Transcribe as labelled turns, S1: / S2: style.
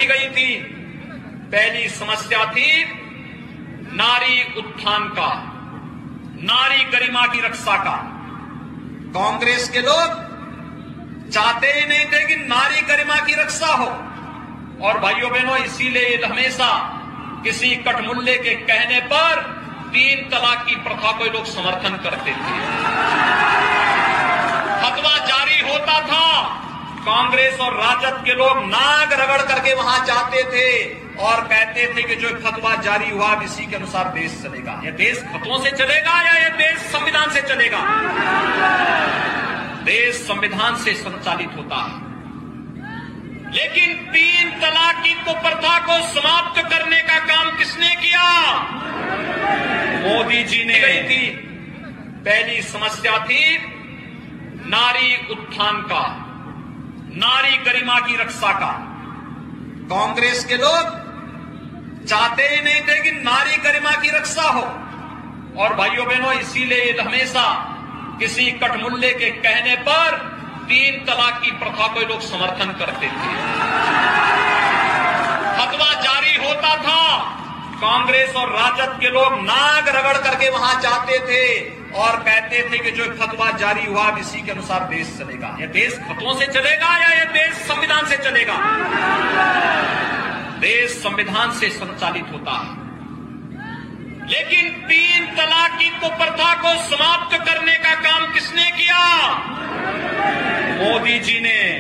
S1: गई थी। पहली समस्या थी नारी उत्थान का, नारी गरिमा की रक्षा का। कांग्रेस के लोग चाहते ही नहीं थे कि नारी गरिमा की रक्षा हो। और भाइयों बहनों, इसीलिए हमेशा किसी कटमुल्ले के कहने पर 3 तलाक की प्रथा को लोग समर्थन करते थे। फतवा जारी होता था, कांग्रेस और राजद के लोग नाक रगड़ करके वहां जाते थे और कहते थे कि जो फतवा जारी हुआ इसी के अनुसार देश चलेगा। यह देश फतवों से चलेगा या यह देश संविधान से चलेगा? देश संविधान से संचालित होता है। लेकिन 3 तलाक की प्रथा को समाप्त करने का काम किसने किया? मोदी जी ने गई थी। पहली समस्या थी नारी उत्थान का, नारी गरिमा की रक्षा का। कांग्रेस के लोग चाहते ही नहीं थे कि नारी गरिमा की रक्षा हो। और भाइयों बहनों, इसीलिए हमेशा किसी कटमुल्ले के कहने पर 3 तलाक की प्रथा को लोग समर्थन करते थे। फतवा जारी होता था, कांग्रेस और राजद के लोग नाक रगड़ करके वहां जाते थे और कहते थे कि जो फतवा जारी हुआ इसी के अनुसार देश चलेगा। यह देश फतवों से चलेगा या यह देश संविधान से चलेगा? देश संविधान से संचालित होता है। लेकिन 3 तलाक की प्रथा को समाप्त करने का काम किसने किया? मोदी जी ने।